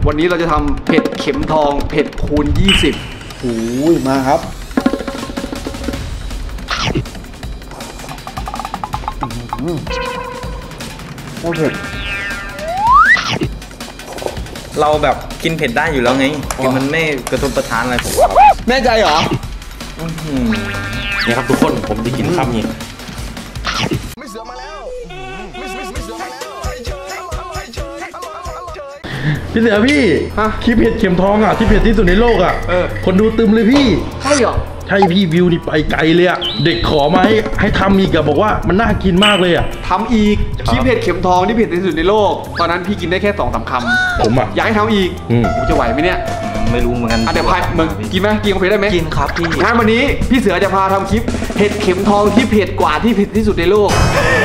วันนี้เราจะทำเผ็ดเข็มทองเผ็ดคูณ20โอ้ยมาครับโอเคเราแบบกินเผ็ดได้อยู่แล้วไงคือมันไม่กระทบประทานอะไรผมแน่ใจเหรอนี่ครับทุกคนผมจะกินข้าวนี้พี่เสือพี่คลิปเผ็ดเข็มทองอ่ะที่เผ็ดที่สุดในโลกอ่ะคนดูตึมเลยพี่ใช่เหรอใช่พี่วิวนี่ไปไกลเลยอ่ะเด็กขอมาให้ทำอีกอะบอกว่ามันน่ากินมากเลยอ่ะทำอีกคลิปเผ็ดเข็มทองที่เผ็ดที่สุดในโลกตอนนั้นพี่กินได้แค่2-3 คำผมอ่ะอยากให้ทำอีกจะไหวไหมเนี่ยไม่รู้เหมือนกันเดี๋ยวพายมึงกินไหมกินกาแฟได้ไหมกินครับพี่งั้นวันนี้พี่เสือจะพาทำคลิปเผ็ดเข็มทองที่เผ็ดกว่าที่เผ็ดที่สุดในโลก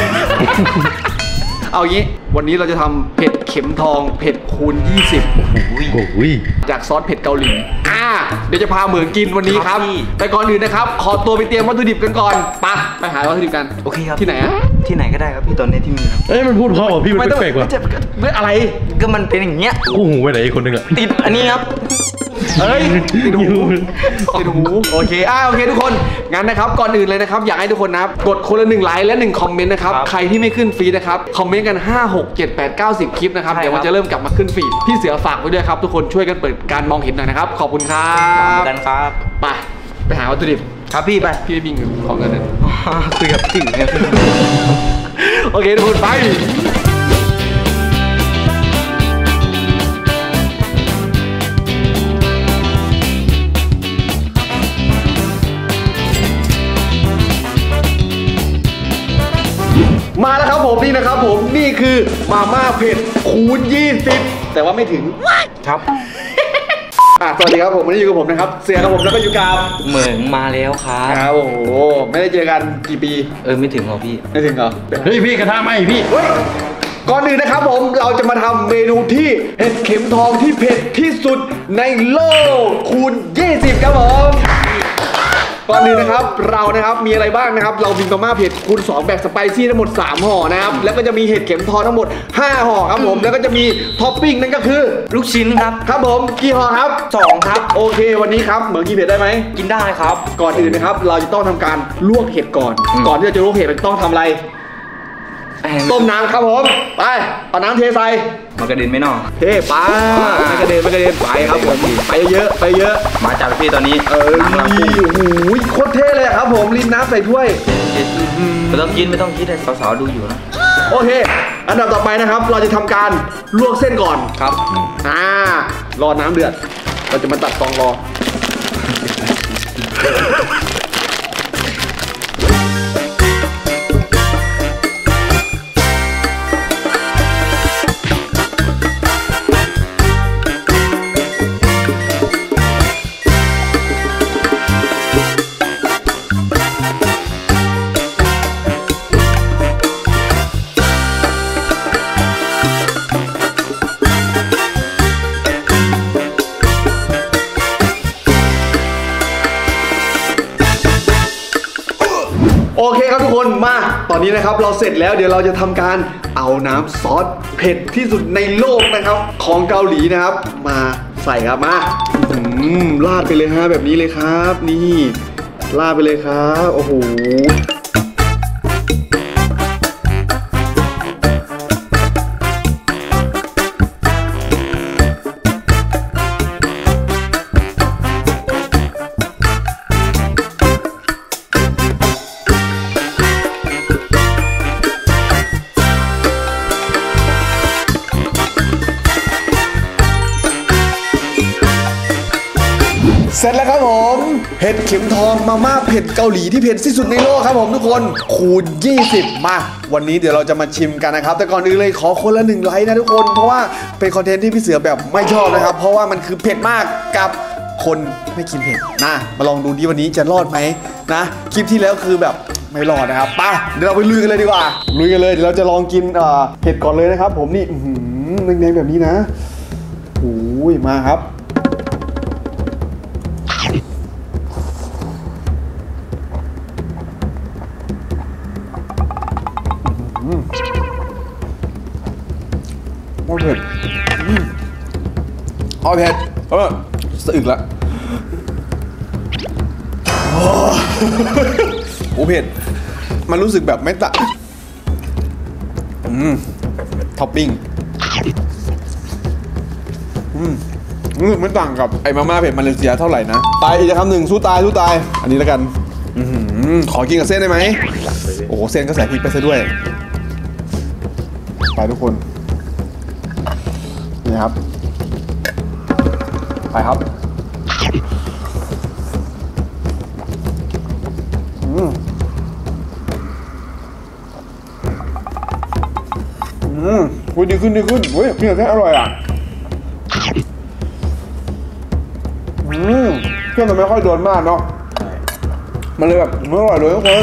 เอางี้วันนี้เราจะทำเผ็ดเข็มทองเผ็ดคูณ20จากซอสเผ็ดเกาหลีเดี๋ยวจะพาเหมือนกินวันนี้ครับแต่ก่อนอื่นนะครับขอตัวไปเตรียมวัตถุดิบกันก่อนไปหาวัตถุดิบกันโอเคครับที่ไหนอะที่ไหนก็ได้ครับพี่ตอนนี้ที่มีครับมันพูดเพราะพี่มันแปลกว่ะไม่อะไรก็มันเป็นอย่างเงี้ยกูหูไปไหนคนนึงอะติดอันนี้ครับติดหูโอเคทุกคนงั้นนะครับก่อนอื่นเลยนะครับอยากให้ทุกคนนะกดคนละ1 ไลค์และ1 คอมเมนต์นะครับใครที่ไม่ขึ้นฟีดนะครับคอมเมนต์กัน5 6 7 8 9 10 คลิปนะครับเดี๋ยวมันจะเริ่มกลับมาขึ้นฟีดพี่เสือฝากไว้ด้วยครับทุกคนช่วยกันเปิดการมองเห็นหน่อยนะครับขอบคุณครับกันครับไปหาวัตถุดิบครับพี่ไปพี่วิ่งของกันเลยคุยกับพี่เนี่ยโอเคทุกคนไปมาแล้วครับผมนี่นะครับผมนี่คือมาม่าเผ็ดคูณ20แต่ว่าไม่ถึงครับสวัสดีครับผมวันนี้อยู่กับผมนะครับเสือครับผมแล้วก็อยู่กับเหมืองมาแล้วครับโอ้โหไม่ได้เจอกันกี่ปีไม่ถึงหรอพี่ไม่ถึงเหรอเฮ้ยพี่กระทะไหมพี่ก่อนอื่นนะครับผมเราจะมาทำเมนูที่เผ็ดเข็มทองที่เผ็ดที่สุดในโลกคูณ20ครับผมก่อนอื่นนะครับเรานะครับมีอะไรบ้างนะครับเรามีมาม่าเผ็ดคูณ2แบบสไปซี่ทั้งหมด3 ห่อนะครับแล้วก็จะมีเห็ดเข็มทองทั้งหมด5 ห่อครับผมแล้วก็จะมีท็อปปิ้งนั่นก็คือลูกชิ้นครับผมกี่ห่อครับ 2ครับโอเควันนี้ครับเหมือนกินเผ็ดได้ไหมกินได้ครับก่อนอื่นนะครับเราจะต้องทำการลวกเห็ดก่อนที่เราจะลวกเห็ดเราต้องทำอะไรต้มน้ำครับผมไปเอาน้ำเทใส่มันกระเด็นไม่นอเทไปไม่กระเด็นไปครับผมไปเยอะมาจับพี่ตอนนี้โอ้โหโคตรเท่เลยครับผมลิ้นน้ำใส่ถ้วยไม่ต้องคิดให้สาวๆดูอยู่นะโอเคอันดับต่อไปนะครับเราจะทำการลวกเส้นก่อนครับรอน้ำเดือดเราจะมาตัดฟองรอโอเคครับทุกคนมาตอนนี้นะครับเราเสร็จแล้วเดี๋ยวเราจะทำการเอาน้ำซอสเผ็ดที่สุดในโลกนะครับของเกาหลีนะครับมาใส่ครับมาราดไปเลยฮะแบบนี้เลยครับนี่ราดไปเลยครับโอ้โหเสร็จแล้วครับผมเผ็ดเข็มทองมาม่าเผ็ดเกาหลีที่เผ็ดที่สุดในโลกครับผมทุกคนคูณ20มาวันนี้เดี๋ยวเราจะมาชิมกันนะครับแต่ก่อนอื่นเลยขอคนละ1 ไลค์นะทุกคนเพราะว่าเป็นคอนเทนต์ที่พี่เสือแบบไม่ชอบนะครับเพราะว่ามันคือเผ็ดมากกับคนไม่กินเผ็ดนะมาลองดูดิวันนี้จะรอดไหมนะคลิปที่แล้วคือแบบไม่รอดนะครับไปเดี๋ยวเราไปลุยกันเลยดีกว่าลุยกันเลยเดี๋ยวเราจะลองกินเผ็ดก่อนเลยนะครับผมนี่แดงๆแบบนี้นะโอ้ยมาครับโอเคอ๋อเผ็ดสะอึกละโอ้เผ็ดมันรู้สึกแบบไม่ต่างท็อปปิ้งไม่ต่างกับไอ้มาม่าเผ็ดมาเลเซียเท่าไหร่นะตายอีกคำหนึ่งสู้ตายอันนี้แล้วกันขอกินกับเส้นได้ไหมโอ้โหเส้นก็ใส่พริกไปซะด้วยไปทุกคนนี่ครับไปครับคุยดีขึ้นเฮ้ยกินกับเส้นอร่อยอ่ะเครื่องมันไม่ค่อยโดนมากเนาะมันเลยแบบไม่อร่อยเลยทุกคน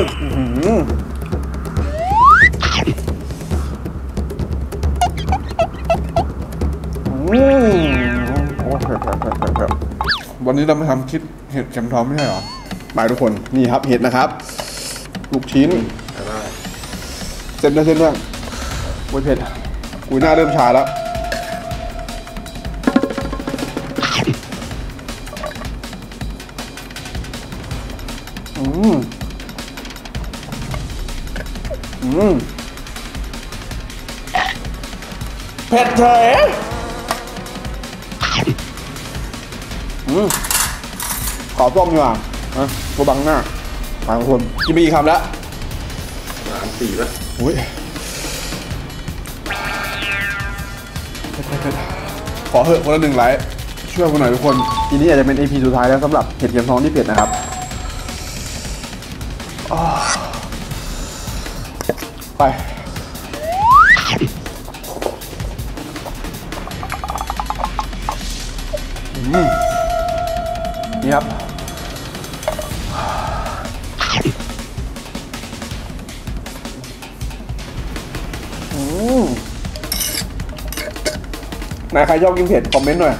วันนี้เรามาทำคิดเห็ดเข็มทองไม่ใช่เหรอมาทุกคนนี่ครับเห็ดนะครับลูกชิ้นเส้นด้วยโอ้ยเผ็ดกูหน้าเริ่มชาแล้วเผ็ดเฉยขอต้มดีกว่าตัวบังหน้ามาทุกคนกินไปกี่คำแล้ว3-4แล้วอุ้ยขอเหอะคนละ1 ไลค์ช่วยกันหน่อยทุกคนทีนี้อาจจะเป็น EP สุดท้ายแล้วสำหรับเห็ดเข็มทองที่เผ็ดนะครับไปนี่ครับนายใครชอบกินเผ็ดคอมเมนต์หน่อย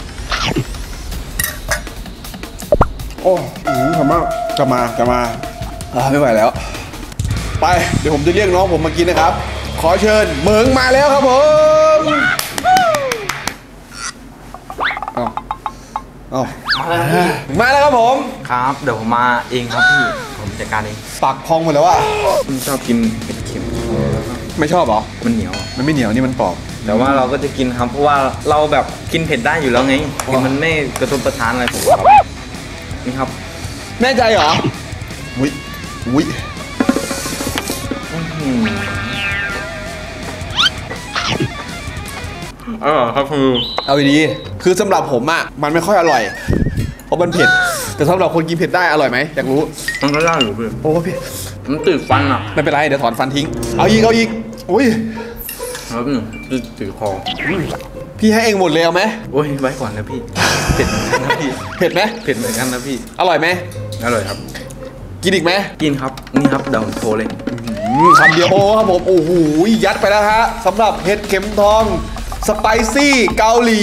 โอ้ทำมากจะมาไม่ไหวแล้วไปเดี๋ยวผมจะเรียกน้องผมมากินนะครับขอเชิญเหมิงมาแล้วครับผมมาแล้วครับผมครับเดี๋ยวผมมาเองครับพี่ผมจัดการเองปากพองหมดแล้วอ่ะผมชอบกินเผ็ดเค็มไม่ชอบเหรอมันเหนียวมันไม่เหนียวนี่มันปอกแต่ว่าเราก็จะกินครับเพราะว่าเราแบบกินเผ็ดได้อยู่แล้วไงคือมันไม่กระทบกระทานอะไรผมครับนี่ครับแน่ใจเหรออุ้ยครับคือเอาดีๆคือสำหรับผมอ่ะมันไม่ค่อยอร่อยเพราะมันเผ็ดแต่สำหรับคนกินเผ็ดได้อร่อยไหมอยากรู้มันก็ได้อยู่เพื่อนโอ้เผ็ดมันติดฟันอ่ะไม่เป็นไรเดี๋ยวถอนฟันทิ้งเอาอีกอุ้ยแล้วติดคอพี่ให้เองหมดเลยเอาไหมโอ้ยไว้ก่อนนะพี่เผ็ดเหมือนกันนะพี่เผ็ดไหมเผ็ดเหมือนกันนะพี่อร่อยไหมอร่อยครับกินอีกไหมกินครับนี่ครับเดาโชว์เลยคำเดียวโอ้ครับผมโอ้โหยัดไปแล้วฮะสำหรับเห็ดเข็มทองสไปซี่เกาหลี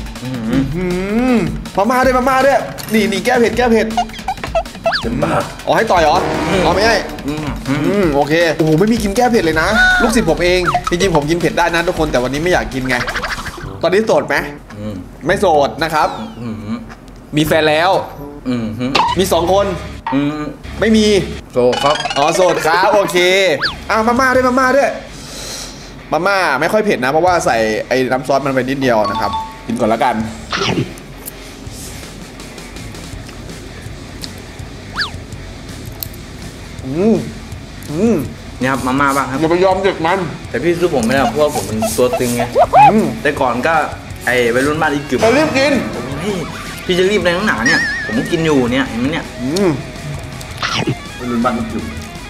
มาม่าด้วยนี่แก้เผ็ดเป็นบ้าอ๋อให้ต่อยเหรออ๋อไม่ใช่โอเคโอ้โหไม่มีกินแก้เผ็ดเลยนะลูกศิษย์ผมเองจริงๆผมกินเผ็ดได้นะทุกคนแต่วันนี้ไม่อยากกินไงตอนนี้โสดไหมไม่โสดนะครับมีแฟนแล้วมี2 คนไม่มีโชว์ครับอ๋อโสดครับโอเคมาม่าด้วยมาม่าไม่ค่อยเผ็ดนะเพราะว่าใส่ไอ้น้ำซอสมันไปนิดเดียวนะครับกินก่อนแล้วกันเนี่ยครับมาม่าบ้างครับอย่าไปยอมเด็กมันแต่พี่ซื้อผมไม่ได้เพราะว่าผมเป็นตัวตึงไงแต่ก่อนก็ไอ้วัยรุ่นบ้านอีกกึ่มไปรีบกินพี่จะรีบอะไรนักหนาเนี่ยผมกินอยู่เนี่ยเห็นไหมเนี่ยวัยรุ่นบ้านอีกกึ่ม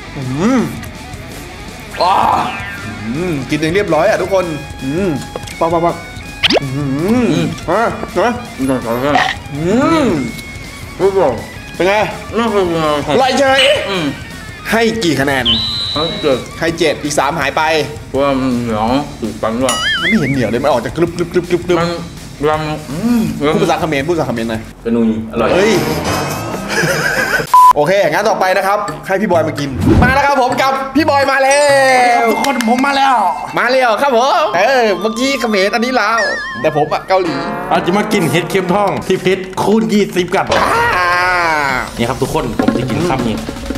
กินอย่างเรียบร้อยอ่ะทุกคนปังมาใช่ไหมต่อกันเป็นไงน่าคืออร่อยเฉยให้กี่คะแนนเกิดให้7อีก3หายไปเพราะว่ามันเหนียวติดฟันด้วยมันไม่เห็นเหนียวเลยมันออกจากกรึบมันรำพูดภาษาเขมรหน่อยเป็นนุยอร่อยเฮ้ย โอเคงั้นต่อไปนะครับให้พี่บอยมากินมาแล้วครับผมกับพี่บอยมาแล้วทุกคนผมมาแล้วครับผมเมื่อกี้เขมรอันนี้ลาวแต่ผมอะเกาหลีเราจะมากินเห็ดเข็มทองที่เผ็ดคูณ20กันอ่านี่ครับทุกคนผมจะกินข้าวนี้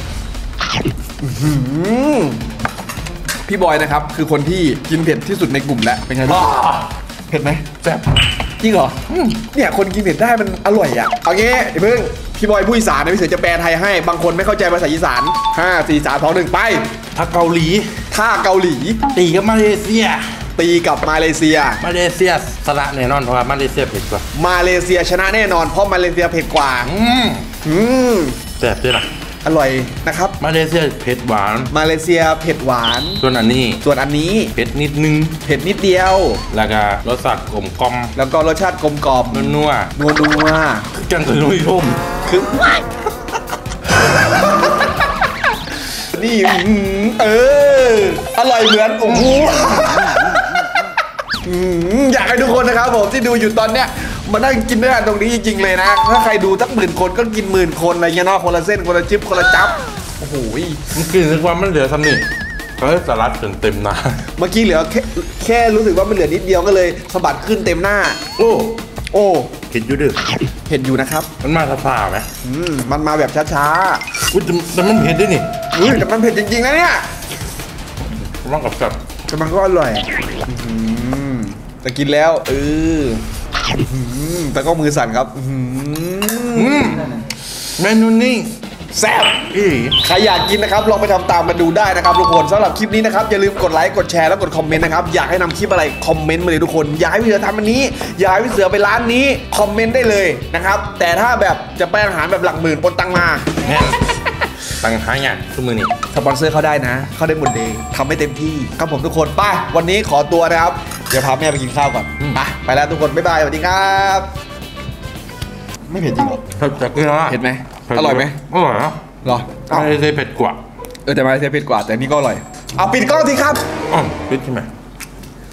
พี่บอยนะครับคือคนที่กินเผ็ดที่สุดในกลุ่มแล้วเป็นไงบ้างเผ็ดไหมแซ่บจริงเหรอเนี่ยคนกินเผ็ดได้มันอร่อยอ่ะเอางี้เดี๋ยวเพิ่งพี่บอยผู้อีสานนะพี่เสือจะแปลไทยให้บางคนไม่เข้าใจภาษาอีสาน5 4 3 2 1ไปถ้าเกาหลีถ้าเกาหลีตีกับมาเลเซียตีกับมาเลเซียมาเลเซียชนะแน่นอนเพราะว่ามาเลเซียเผ็ดกว่ามาเลเซียชนะแน่นอนเพราะมาเลเซียเผ็ดกว่าอืมแซ่บด้วยนะอร่อยนะครับมาเลเซียเผ็ดหวานมาเลเซียเผ็ดหวานส่วนอันนี้ส่วนอันนี้เผ็ดนิดนึงเผ็ดนิดเดียวแล้วก็รสชาติกลมกล่อมแล้วก็รสชาติกลมกล่อมนัวนัวนัวๆจังกับลุยลมคือ นี่อร่อยเหมือนโอ้โหอยากให้ทุกคนนะครับผมที่ดูอยู่ตอนเนี้ยมานั่งกินด้วยกันตรงนี้จริงๆเลยนะถ้าใครดูสัก10,000 คนก็กิน10,000 คนอะไรเงี้ยเนาะคนละเส้นคนละจิ๊บคนละจับโอ้โหมันกินนึกว่ามันเหลือทำนี่ก็ให้สลัดจนเต็มหนาเมื่อกี้เหลือแค่รู้สึกว่ามันเหลือนิดเดียวก็เลยสะบัดขึ้นเต็มหน้าโอ้โอ้เผ็ดอยู่ดึกเห็นอยู่นะครับมันมาซาๆไหมมันมาแบบช้าอุ้ยแต่มันเผ็ดด้วยนี่ๆแต่มันเผ็ดจริงๆนะเนี่ยร้องกับกับแต่มันก็อร่อยแต่กินแล้วแต่ก็มือสั่นครับเมนูนี้แซ่บอีใครอยากกินนะครับลองไปทำตามกันดูได้นะครับทุกคนสำหรับคลิปนี้นะครับอย่าลืมกดไลค์กดแชร์แล้วกดคอมเมนต์นะครับอยากให้นำคลิปอะไรคอมเมนต์มาเลยทุกคนอยากให้พี่เสือทำอันนี้อยากให้พี่เสือไปร้านนี้คอมเมนต์ได้เลยนะครับแต่ถ้าแบบจะไปอาหารแบบหลักหมื่นโอนตังมาแน่นตังหาอย่างทุกมือนี่สปอนเซอร์เข้าได้นะ เข้าได้หมดเลยทำให้เต็มที่ครับผมทุกคนไปวันนี้ขอตัวนะครับเดี๋ยวพาแม่ไปกินข้าวก่อนไปแล้วทุกคนบ๊ายบายสวัสดีครับ ไม่เผ็ดจริงเหรอเผ็ดจากนี่นะเผ็ดไหมอร่อยไหมอร่อยนะเหรอมาเลเซียเผ็ดกว่าแต่มาเลเซียเผ็ดกว่าแต่นี่ก็อร่อยเอาปิดกล้องทีครับอ๋อเผ็ดใช่ไหม